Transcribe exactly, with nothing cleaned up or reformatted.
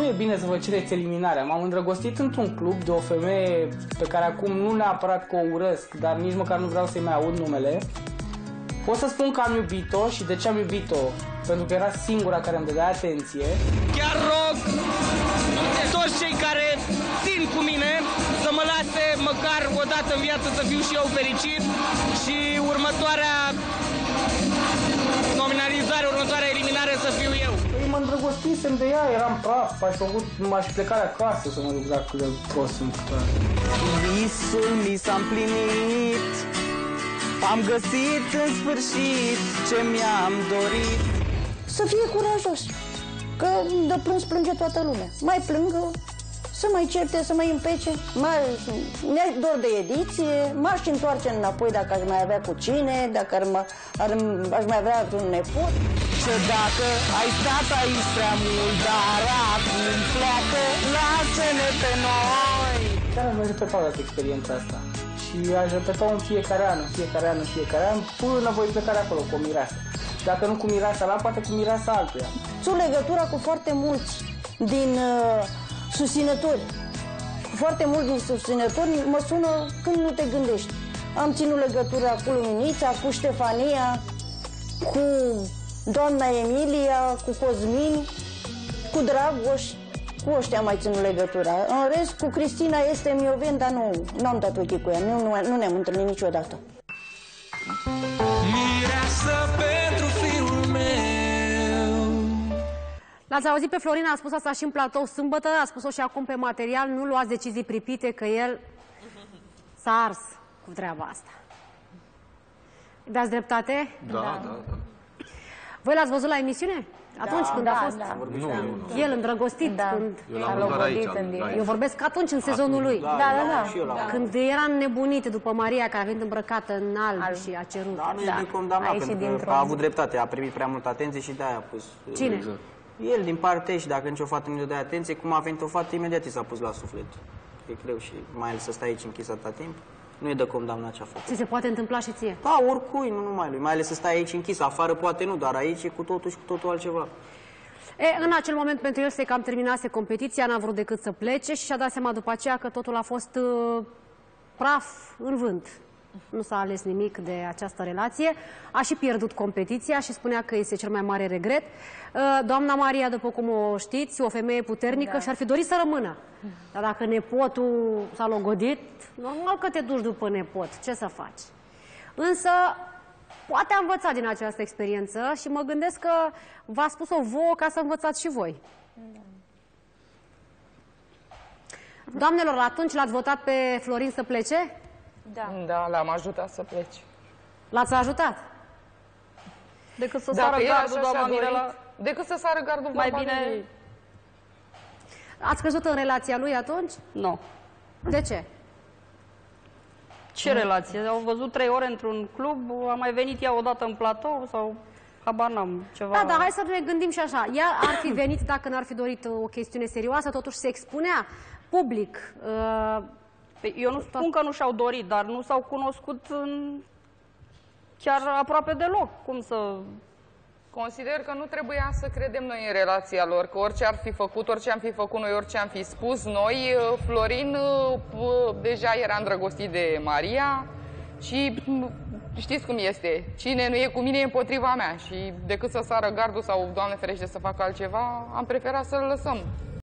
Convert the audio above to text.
e bine să vă cereți eliminarea. M-am îndrăgostit într-un club de o femeie pe care acum nu neapărat că o urăsc, dar nici măcar nu vreau să-i mai aud numele. Pot să spun că am iubit-o și de ce am iubit-o? Pentru că era singura care îmi dădea atenție. Chiar rog toți cei care țin cu mine să mă lase măcar o dată în viață să fiu și eu fericit și următoarea nominalizare, următoarea eliminare să fiu eu. Păi mă îndrăgostisem de ea, eram praf, aș făcut, m-aș pleca de acasă să mă duc dacă de prost sunt. Visul mi s-a împlinit, am găsit în sfârșit ce mi-am dorit. Să fie curajos, că de plâns plânge toată lumea. Mai plângă, să mai certe, să mai împece, mai mi-aș dor de ediție, m-aș întoarce înapoi dacă aș mai avea cu cine, dacă ar, ar, aș mai avea un nepot. Și dacă ai stat aici prea mult, dar acum pleacă, lasă-ne pe noi. Chiar am repetat toată experiența asta și aș repeta-o în fiecare an, în fiecare an, în fiecare an, până voi pleca de acolo cu o mireasă. Dacă nu cu mireasa la, poate cu mireasa altuia. Țin legătura cu foarte mulți din uh, susținători. Cu foarte mulți din susținători mă sună când nu te gândești. Am ținut legătura cu Luminița, cu Ștefania, cu doamna Emilia, cu Cosmin, cu Dragoș. Cu ăștia mai ținut legătura. În rest, cu Cristina este mioven, dar nu, nu am dat ochii cu ea. Nu, nu, nu ne-am întâlnit niciodată. L-ați auzit pe Florin, a spus asta și în platou sâmbătă, a spus-o și acum pe material, nu luați decizii pripite, că el s-a ars cu treaba asta. Dați dreptate? Da, da, da. da. Voi l-ați văzut la emisiune? Atunci da, când da, a fost da. Nu, nu, nu. el îndrăgostit. Da. Când... Eu l-am văzut aici. Da. Eu vorbesc atunci, în sezonul lui. Da, da, da. da. Când era înnebunit după Maria, care a venit îmbrăcată în alb, alb. și a cerut. Da, nu e de condamnat, pentru că a avut dreptate, a primit prea multă atenție și de-aia a pus... Cine? Exact. El, din partea și dacă nicio fată nu-i dădea atenție, cum a venit o fată, imediat i s-a pus la suflet. E greu și mai ales să stai aici închis atâta timp, nu e de condamnat ce a făcut. Ți se poate întâmpla și ție? Da, oricui, nu numai lui, mai ales să stai aici închis, afară poate nu, dar aici e cu totul și cu totul altceva. E, în acel moment pentru el se cam terminase competiția, n-a vrut decât să plece și și-a dat seama după aceea că totul a fost uh, praf în vânt. Nu s-a ales nimic de această relație. A și pierdut competiția și spunea că este cel mai mare regret. Uh, doamna Maria, după cum o știți, o femeie puternică da. și ar fi dorit să rămână. Dar dacă nepotul s-a logodit, normal că te duci după nepot. Ce să faci? Însă... poate a învățat din această experiență și mă gândesc că v-a spus-o vouă ca să învățați și voi. Da. Doamnelor, atunci l-ați votat pe Florin să plece? Da. Da, l-am ajutat să plece. L-ați ajutat? Decât să sară gardul, doamna Mirela. Decât să sară gardul, mai bine. Ați crezut în relația lui atunci? Nu. De ce? Ce relație? Au văzut trei ore într-un club, a mai venit ea odată în platou sau habar n-am ceva... Da, dar hai să ne gândim și așa. Ea ar fi venit dacă n-ar fi dorit o chestiune serioasă, totuși se expunea public. Uh, Eu nu spun că nu și-au dorit, dar nu s-au cunoscut în... chiar aproape deloc. Cum să... Consider că nu trebuia să credem noi în relația lor, că orice ar fi făcut, orice am fi făcut noi, orice am fi spus noi, Florin deja era îndrăgostit de Maria și știți cum este, cine nu e cu mine e împotriva mea și decât să sară gardul sau, Doamne ferește, să facă altceva, am preferat să-l lăsăm.